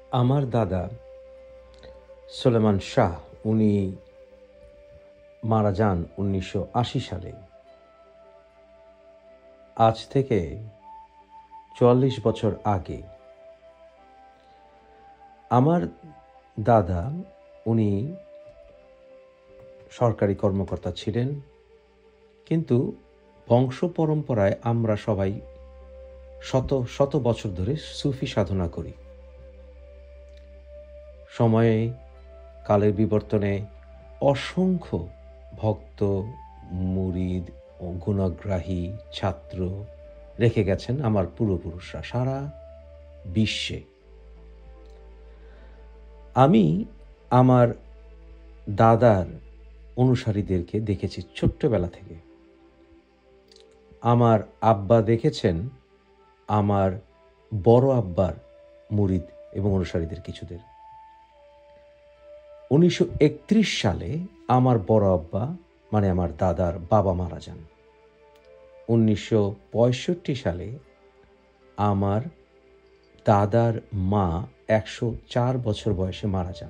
আমার দাদা সুলেমান শাহ, উনি মারা যান 1980 সালে। আজ থেকে 44 বছর আগে। আমার দাদা উনি সরকারি কর্মকর্তা ছিলেন, কিন্তু বংশ পরম্পরায় আমরা সবাই শত শত বছর ধরে সুফি সাধনা করি। সময়ে কালের বিবর্তনে অসংখ্য ভক্ত, মুরিদ ও গুণগ্রাহী ছাত্র রেখে গেছেন আমার পূর্বপুরুষরা সারা বিশ্বে। আমি আমার দাদার অনুসারীদেরকে দেখেছি ছোট্টবেলা থেকে। আমার আব্বা দেখেছেন আমার বড় আব্বার মুরিদ এবং অনুসারীদের কিছুদের। 1931 সালে আমার বড় আব্বা মানে আমার দাদার বাবা মারা যান। 1965 সালে আমার দাদার মা 104 বছর বয়সে মারা যান।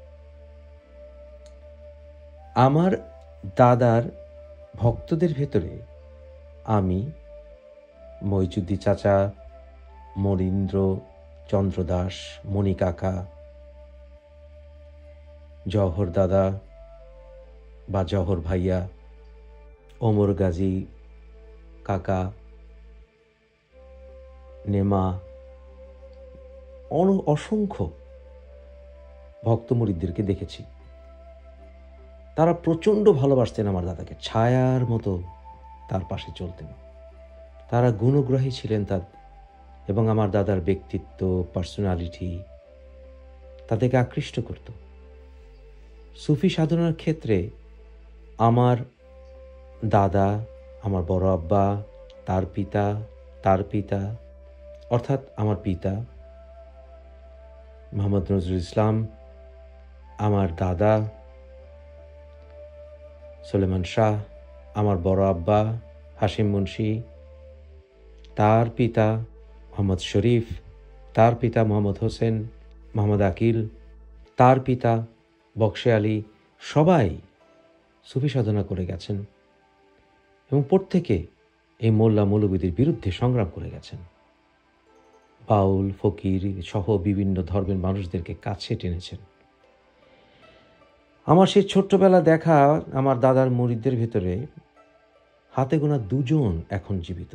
আমার দাদার ভক্তদের ভেতরে আমি, মইজুদ্দি চাচা, মনীন্দ্র চন্দ্র দাস, মণি কাকা, জওহর দাদা বা জওহর ভাইয়া, ওমর গাজী কাকা, নেমা, অসংখ্য ভক্ত মুরিদদেরকে দেখেছি। তারা প্রচণ্ড ভালোবাসতেন আমার দাদাকে, ছায়ার মতো তার পাশে চলতেন। তারা গুণগ্রাহী ছিলেন তার, এবং আমার দাদার ব্যক্তিত্ব, পার্সোনালিটি তাদেরকে আকৃষ্ট করত। সুফি সাধনার ক্ষেত্রে আমার দাদা, আমার বড় আব্বা, তার পিতা অর্থাৎ আমার পিতা মোহাম্মদ নজরুল ইসলাম, আমার দাদা সুলেমান শাহ, আমার বড় আব্বা হাশিম মুন্সি, তার পিতা মোহাম্মদ শরীফ, তার পিতা মোহাম্মদ হোসেন, মোহাম্মদ আকিল, তার পিতা বক্সে আলী, সবাই সুফি সাধনা করে গেছেন এবং প্রত্যেকে এই মোল্লা মৌলবীদের বিরুদ্ধে সংগ্রাম করে গেছেন। বাউল, ফকির সহ বিভিন্ন ধর্মের মানুষদেরকে কাছে টেনেছেন। আমার সেই ছোট্টবেলা দেখা আমার দাদার মুরিদদের ভিতরে হাতে গোনা দুজন এখন জীবিত,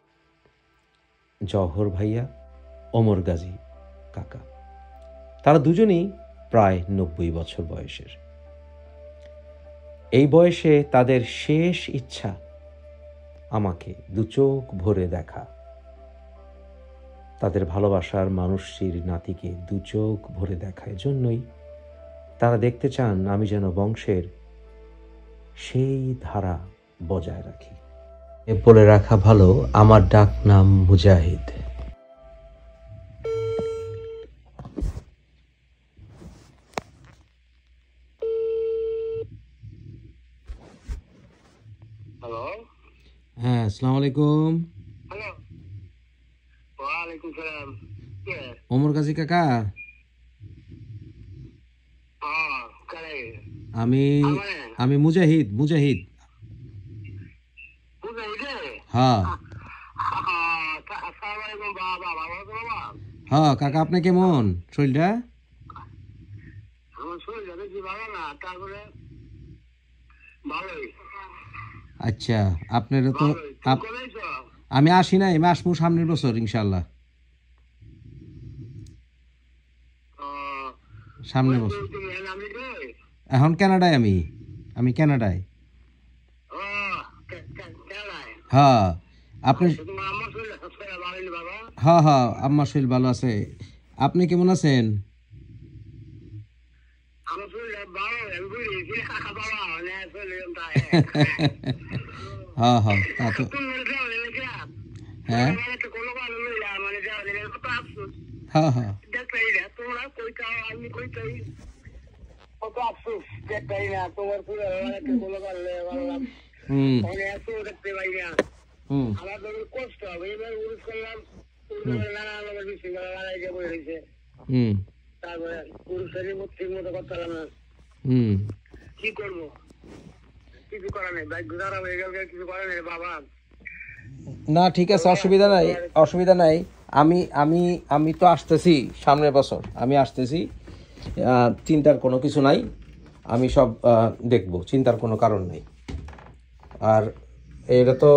জওহর ভাইয়া, ওমর গাজী কাকা। তারা দুজনেই প্রায় 90 বছর বয়সের। এই বয়সে তাদের শেষ ইচ্ছা আমাকে দু চোখ ভরে দেখা, তাদের ভালোবাসার মানুষটির নাতিকে দু চোখ ভরে দেখা। এজন্যই তারা দেখতে চান আমি যেন বংশের সেই ধারা বজায় রাখি। বলে রাখা ভালো, আমার ডাক নাম মুজাহিদ। হ্যালো, হ্যাঁ, আসসালামু আলাইকুম। হ্যালো, ওয়ালাইকুম সালাম। কে? ওমর গাজী কাকা। কারে? আমি আমারে? আমি মুজাহিদ। বুঝাইছে? হ্যাঁ আসসালামু আলাইকুম বাবা, ভালো আছো বাবা? হ্যাঁ কাকা, আপনি কেমন শরীরটা? আমার শরীরটা বেশি ভালো না, তারপরে ভালোই। আচ্ছা, আপনারা তো ভালোই। তুমি কবে আইছো? আমি আসি নাই, আমি আসবো সামনের বছর ইনশাল্লাহ। সামনের বছর। তুমি আমেরিকা? এখন কানাডায়, আমি কানাডায়। কেলায়? হ্যাঁ আপনি? তোমার আমার শরীর ভালোই বাবা? হ্যাঁ হ্যাঁ, আম্মার শরীর ভালো আছে। আপনি কেমন আছেন? আমার শরীরটা ভালো, আমি বুঝেছি বাবা, মানে শরীরটা হ্যাঁ হ্যাঁ, তা তো হ্যাঁ হ্যাঁ হ্যাঁ তোমরা কইতা, আমি কইতাই কত আফসোস দেখতাই না তোমার পুরো বলে পারলে বললাম দেখতে পাই না। আমার তো কষ্ট হবে, এবার উরুস করলাম, নানা বিষয় লড়াই যে বই হয়েছে। তারপরে পুরুষেরই ঠিক মতো করতে পারলাম না। কি করবো, কিছু করার নেই, ভাই গুজারা হয়ে গেল, কিছু করার নেই বাবা। না ঠিক আছে, অসুবিধা নাই, অসুবিধা নাই। আমি আমি আমি তো আসতেছি সামনের বছর, আমি আসতেছি, চিন্তার কোনো কিছু নাই, আমি সব দেখব, চিন্তার কোনো কারণ নেই। আর এটা তো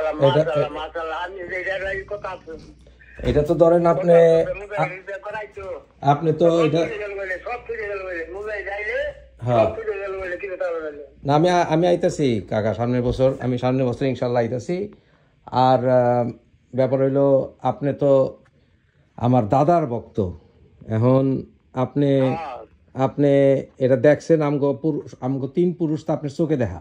এটা তো ধরেন আপনি আপনি তো এটা হ্যাঁ না, আমি আইতাছি কাকা সামনের বছর, আমি সামনের বছর ইনশাল্লাহ আইতাছি। আর ব্যাপার হইলো আপনি তো আমার দাদার ভক্ত, এখন আপনি আপনি এটা দেখছেন, আমগো 3 পুরুষ তো আপনার চোখে দেখা,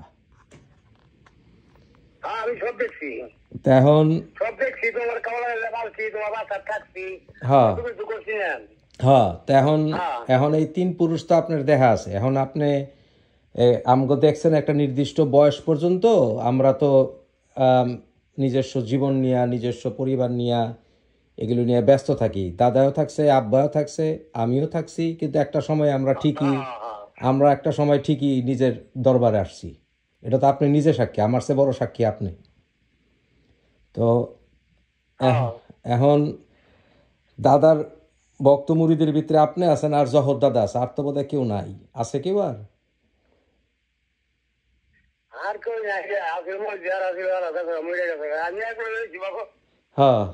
আমি সব দেখছি, এখন সব দেখছি, তোমার কামলা পালছি, তোমার বাচ্চা থাকছি, হ্যাঁ কিছু করছি না। হ্যাঁ, এখন এখন এই 3 পুরুষ তো আপনার দেখা আছে, এখন আপনি আমগো দেখছেন একটা নির্দিষ্ট বয়স পর্যন্ত, আমরা তো নিজস্ব জীবন নিয়ে, নিজস্ব পরিবার নিয়ে, এগুলো নিয়ে ব্যস্ত থাকি, দাদাও থাকছে, আব্বাও থাকছে, আমিও থাকছি, কিন্তু একটা সময় আমরা একটা সময় ঠিকই নিজের দরবারে আসছি, এটা তো আপনি নিজে সাক্ষী, আমার চেয়ে বড় সাক্ষী আপনি। তো এখন দাদার ভক্ত মুরিদের ভিতরে আপনি আছেন, আর জহর দাদা আছে, আর তো বোধহয় কেউ নাই, আছে কেউ? আর কেউ নাই, হ্যাঁ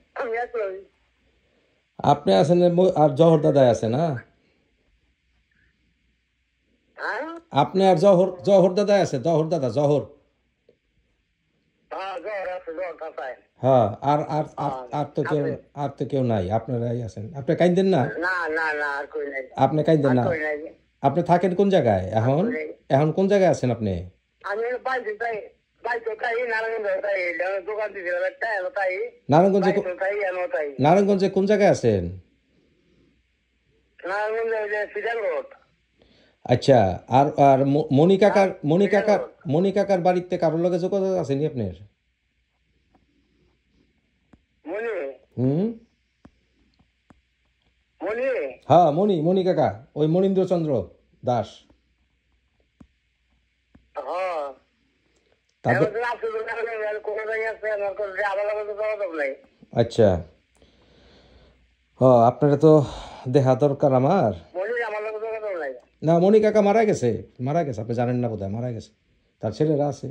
আপনি আছেন, আর জহর দাদা আছে না? আপনি আর জহর দাদা আছে, জহর দাদা, জহর। হ্যাঁ, আর আর আর তো কেউ নাই, আপনারাই আছেন। আপনি কাইন্দেন না, আপনি কাইন্দেন না। আপনি থাকেন কোন জায়গায় এখন? এখন কোন জায়গায় আছেন আপনি? নারায়ণগঞ্জে কোন জায়গায় আছেন? আচ্ছা, আর আর মনিকাকার বাড়িতে কারোর লগে যোগাযোগ আছে নি আপনার? হ্যাঁ, মনি কাকা, ওই মনীন্দ্রচন্দ্র দাস। আচ্ছা, হ্যাঁ, আপনারা তো দেখা দরকার আমার। না, মনি কাকা মারা গেছে, আপনি জানেন না বোধহয়, মারা গেছে, তার ছেলেরা আছে।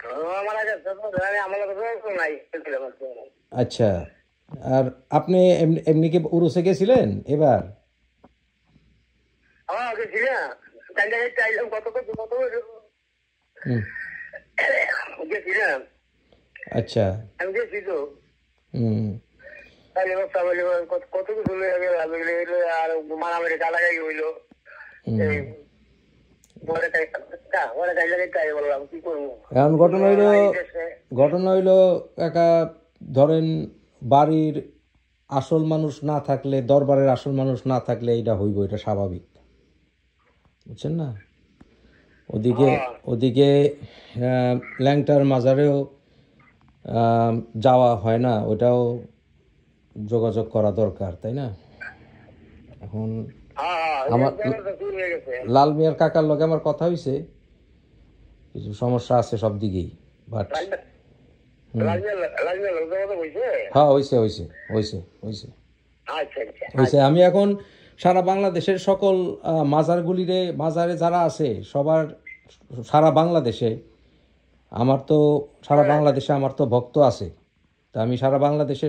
আচ্ছা, আর আপনি এমনি কি উরুসে গেছিলেন এবার? আচ্ছা, কত কিছু আর মারামারি গালাগালি হইলো, এখন ঘটনা হইলো একা, ধরেন বাড়ির আসল মানুষ না থাকলে, দরবারের আসল মানুষ না থাকলে এটা হইব, এটা স্বাভাবিক, বুঝছেন না? ওদিকে ল্যাংটার মাজারেও যাওয়া হয় না, ওটাও যোগাযোগ করা দরকার, তাই না? এখন আমার লাল মিয়ার কাকার লগে আমার কথা হয়েছে, কিছু সমস্যা আছে সব দিকেই, বাট হ্যাঁ হয়েছে। আমি এখন সারা বাংলাদেশের সকল মাজারে যারা আছে সবার, সারা বাংলাদেশে আমার তো ভক্ত আছে, তা আমি সারা বাংলাদেশের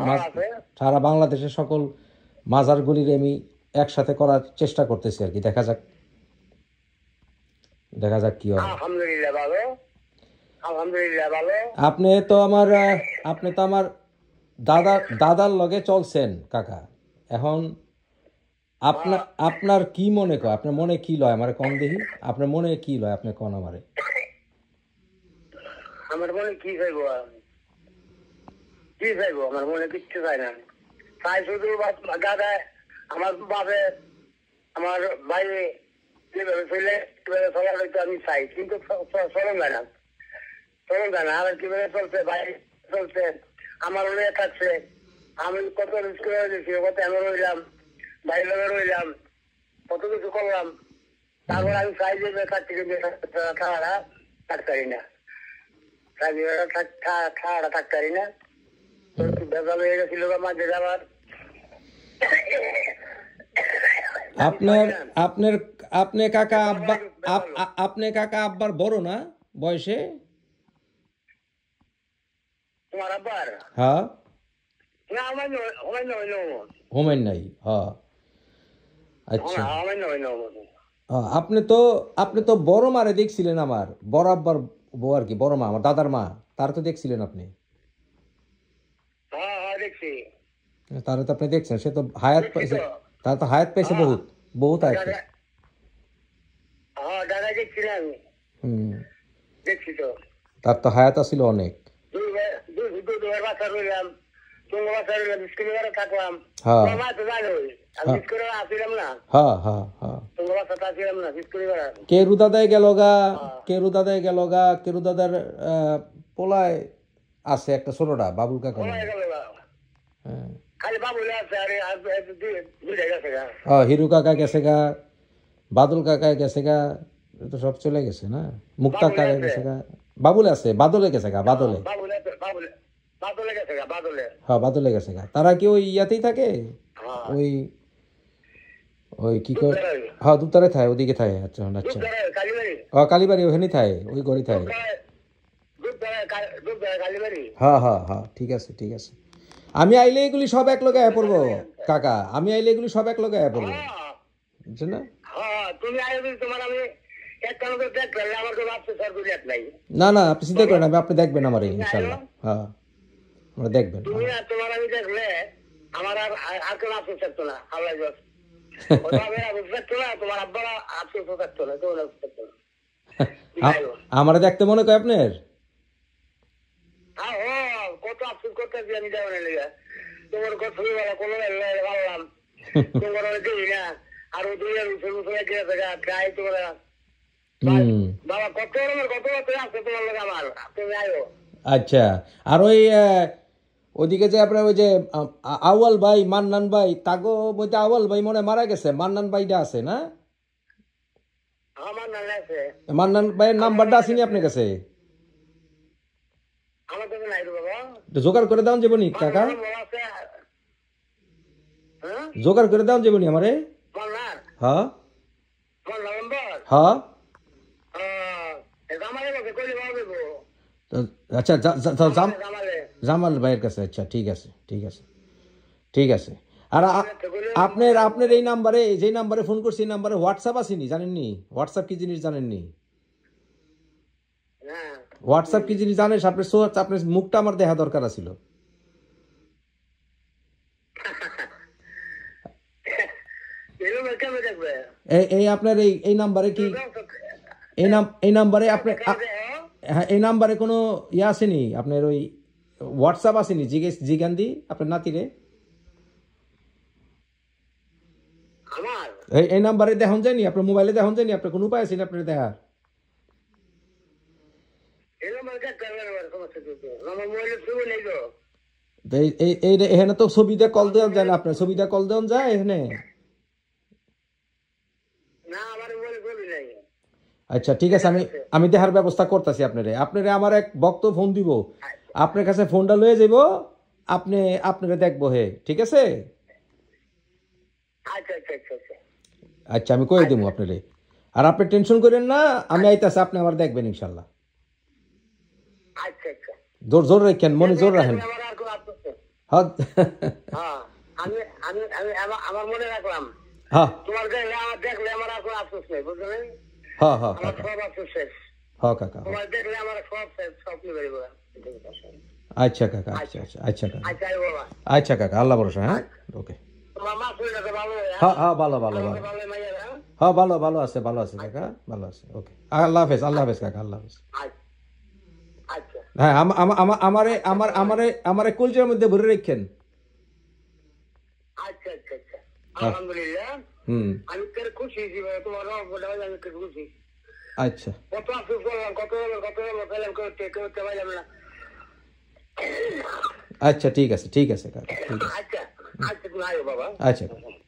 সকল মাজারগুলির আমি একসাথে করার চেষ্টা করতেছি আর কি, দেখা যাক কি হয়। আপনি তো আমার দাদার লগে চলছেন কাকা, এখন আপনার কি মনে কয়, আপনার মনে কি লয় আমারে কন দেখি, আপনার মনে কি লয় আপনি কন আমারে। আমার মনে কি চাইবো, আমার মনে কিচ্ছু চাই না, তাই শুধু দাদা আমার বাপে আমার ভাই কিভাবে চলে চলার হয়তো আমি চাই, কিন্তু চলন যায় না, আর কিভাবে চলছে ভাই চলছে, আমার হয়ে থাকছে, আমি কত রিস্ক হয়ে গেছি, কত এমন হইলাম, ভাই লগে রইলাম, কত কিছু করলাম, তারপর আমি চাই যে বেকার থেকে খাওয়াটা থাকতারি না, খাওয়াটা থাকতারি না, ভেজাল হয়ে গেছিল মাঝে যাবার। আপনি কাকা আব্বার বড় না বয়সে? তোমার আব্বার? হ্যাঁ, না আমার হোমেন নাই। হ্যাঁ, আচ্ছা। আপনি তো বড় মারে দেখছিলেন, আমার বড় আব্বার বউ আর কি, বড় মা, আমার দাদার মা, তার তো দেখছিলেন আপনি? তারা তো আপনি দেখছেন, সে তো হায়াত পাইছে, তার তো হায়াত পাইছে বহুত হায়াত পাইছে। তার তো হায়াত আছিল অনেক। কেরু দাদাই গেল গা, কেরু দাদার পোলায় আছে একটা ছোটটা, বাবুল কাকা। হিরু কাকা গেছে গা, বাদল কাকা গেছে গা, তো সব চলে গেছে না। মুক্তা কাকা গেছে গা, বাবুলে আছে, বাদলে গেছে গা, বাদলে। হ্যাঁ, বাদলে গেছে গা। তারা কি ওই ইয়াতেই থাকে, ওই কি করে? হ্যাঁ, দুতারে থাকে, ওদিকে থাকে। আচ্ছা আচ্ছা, কালীবাড়ি ওখানেই থাকে, ওই ঘরেই থাকে। হ্যাঁ হ্যাঁ হ্যাঁ, ঠিক আছে ঠিক আছে। আমি আইলে এগুলি সব এক লগে আয়া পড়বো কাকা, আমি আইলে এগুলি সব এক লগে আয়া পড়বো, বুঝছেন না? না না, আপনি চিন্তা করেন, আপনি দেখবেন আমার ইনশাল্লাহ। হ্যাঁ, আমরা দেখবেন। আমারে দেখতে মনে কয় আপনার? কত আফসোস করতেছি আমি, তোমার কথা কোনো ভাবলাম তোমার দেখি না, আর প্রায় তোমার বাবা কত বছর আছে তোমার লোক আমার, তুমি আয়ো। আচ্ছা, আর ওইদিকে যে আপনার ওই যে আউয়াল ভাই, মান্নান ভাই, তাগো মধ্যে আউয়াল ভাই মনে মারা গেছে, মান্নান ভাইটা আছে না? মান্নান ভাইয়ের নাম্বারটা আসেনি আপনার কাছে? জোগাড় করে দাও যাবনি কাকা, জোগাড় করে দাও যাবনি আমারে। হ্যাঁ হ্যাঁ, আচ্ছা জামাল ভাইয়ের কাছে। আচ্ছা, ঠিক আছে ঠিক আছে ঠিক আছে। আর আপনার এই নাম্বারে, যে নাম্বারে ফোন করছি, এই নাম্বারে হোয়াটসঅ্যাপ আসেনি, জানেননি? হোয়াটসঅ্যাপ কি জিনিস জানেননি? হোয়াটসঅ্যাপ কি জিনিস জানেন? আপনার মুখটা আমার দেখা দরকার ছিল। এই আপনার এই নাম্বারে কি, এই নাম্বারে আপনার, হ্যাঁ, এই নাম্বারে কোনো ইয়ে আসেনি আপনার, ওই হোয়াটসঅ্যাপ আসেনি? জিজ্ঞান দি আপনার নাতিরে। এই নাম্বারে দেখান যায়নি আপনার মোবাইলে, দেখান যায়নি আপনার? কোনো উপায় আছে না আপনার দেখার? এখানে তো ছবিতে কল দেওয়া যায় না আপনার? ছবিটা কল দেওয়া যায় এখানে? আচ্ছা, ঠিক আছে, আমি দেখার ব্যবস্থা করতেছি আপনারে আমার এক ভক্ত ফোন দিব, আপনার কাছে ফোনটা লয়ে যাব, আপনারে দেখবো। হে, ঠিক আছে। আচ্ছা, আমি কয়ে দেবো আপনারে, আর আপনি টেনশন করেন না, আমি আইতাছি, আপনি আমার দেখবেন ইনশাল্লাহ। জোর রাখেন, মনে জোর রাখেন। হ্যাঁ, আমার মনে রাখলাম। হ্যাঁ তোমার দেখলে আমার দেখলে আমার আর কোনো আফসোস নেই, বুঝলেন? হ্যাঁ হ্যাঁ আমার সব আফসোস শেষ। হ্যাঁ কাকা, তোমার দেখলে আমার সব শেষ, সব নিবে। আচ্ছা কাকা, আচ্ছা আচ্ছা আচ্ছা কাকা, আচ্ছা কাকা, আল্লাহ ভরসা। হ্যাঁ, ওকে। তোমার মা শরীরটা ভালো? হ্যাঁ হ্যাঁ, ভালো ভালো ভালো। হ্যাঁ, ভালো আছে কাকা, ভালো আছে। ওকে, আল্লাহ হাফেজ কাকা, আল্লাহ হাফেজ। হ্যাঁ, আমারে কলজের মধ্যে ভরে রাখেন। আচ্ছা আচ্ছা আচ্ছা, আলহামদুলিল্লাহ। আমি খুশি, তোমার আমি খুশি। আচ্ছা, কত আফসোস করলাম, কত ফেলাম করতে পারলাম না। আচ্ছা, ঠিক আছে কাকা, ঠিক আছে। আচ্ছা আচ্ছা, তুমি আয়ো বাবা। আচ্ছা।